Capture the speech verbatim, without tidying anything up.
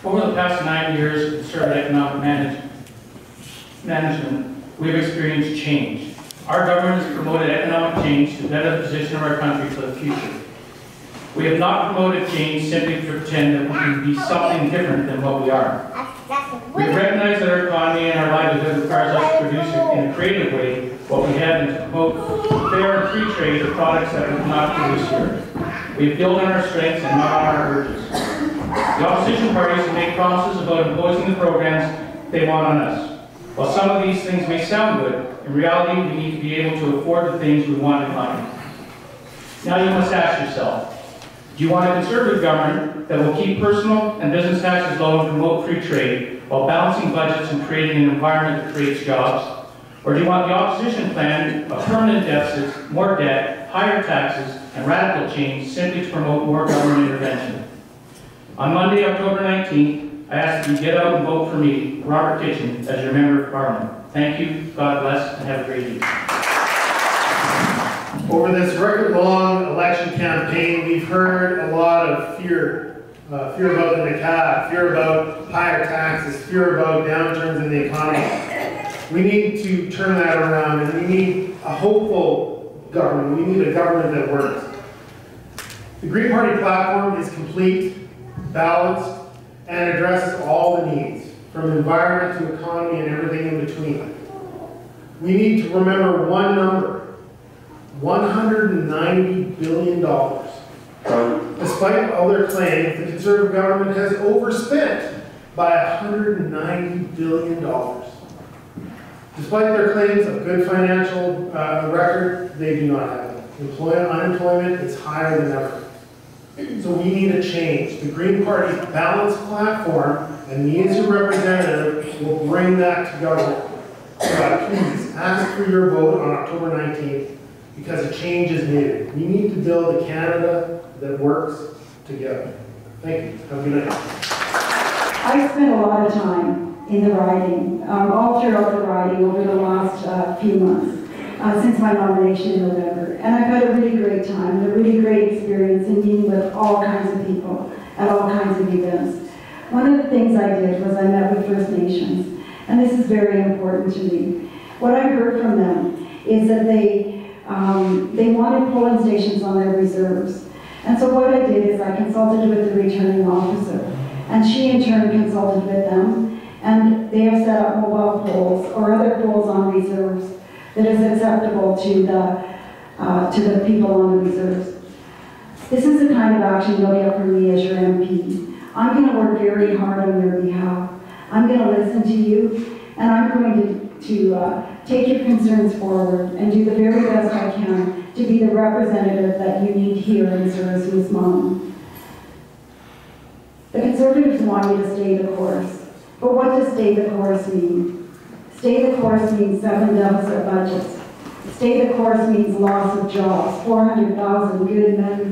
Over the past nine years of conservative economic manage management, we have experienced change. Our government has promoted economic change to better position our country for the future. We have not promoted change simply to pretend that we can be something different than what we are. We recognize that our economy and our livelihood requires us to produce in a creative way what we have and to promote fair and free trade of products that we cannot produce here. We have built on our strengths and not on our urges. The opposition parties have made promises about imposing the programs they want on us. While some of these things may sound good, in reality we need to be able to afford the things we want in life. Now you must ask yourself, do you want a conservative government that will keep personal and business taxes low and promote free trade while balancing budgets and creating an environment that creates jobs? Or do you want the opposition plan of permanent deficits, more debt, higher taxes, and radical change simply to promote more government intervention? On Monday, October nineteenth, I ask that you get out and vote for me, Robert Kitchen, as your Member of Parliament. Thank you, God bless, and have a great evening. Over this record-long election campaign, we've heard a lot of fear. Uh, fear about the NACAD, fear about higher taxes, fear about downturns in the economy. We need to turn that around, and we need a hopeful government. We need a government that works. The Green Party platform is complete, balanced, and addresses all the needs, from environment to economy and everything in between. We need to remember one number, one hundred ninety billion dollars. Despite all their claims, the Conservative government has overspent by one hundred ninety billion dollars. Despite their claims of good financial uh, record, they do not have it. Employment, unemployment is higher than ever. So we need a change. The Green Party's balanced platform and me as your representative will bring that to government. So please ask for your vote on October nineteenth because a change is needed. We need to build a Canada that works together. Thank you. Have a good night. I spent a lot of time in the riding, um, all throughout the riding over the last uh, few months, uh, since my nomination in November. And I've had a really great time, a really great experience in meeting with all kinds of people at all kinds of events. One of the things I did was I met with First Nations, and this is very important to me. What I heard from them is that they, um, they wanted polling stations on their reserves. And so what I did is I consulted with the returning officer, and she in turn consulted with them, and they have set up mobile polls or other polls on reserves that is acceptable to the, uh, to the people on the reserves. This is the kind of action you'll get from me as your M P. I'm going to work very hard on your behalf. I'm going to listen to you, and I'm going to, to uh, take your concerns forward and do the very best I can to be the representative that you need here in Souris-Moose Mountain. The Conservatives want you to stay the course. But what does stay the course mean? Stay the course means seven deficit budgets. Stay the course means loss of jobs, four hundred thousand good men,